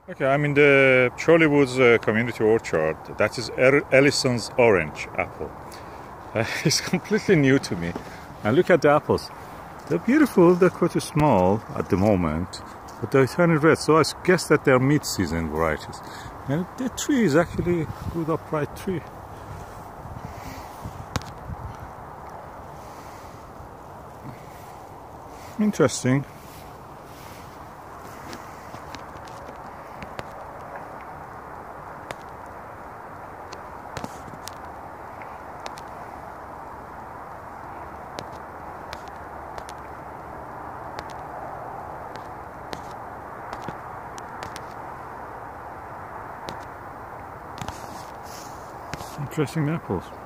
Okay, I'm in the Charlie Woods community orchard. That is Ellison's orange apple. It's completely new to me. And look at the apples. They're beautiful, they're quite small at the moment, but they're turning red, so I guess that they're mid-season varieties. And the tree is actually a good upright tree. Interesting. Interesting apples.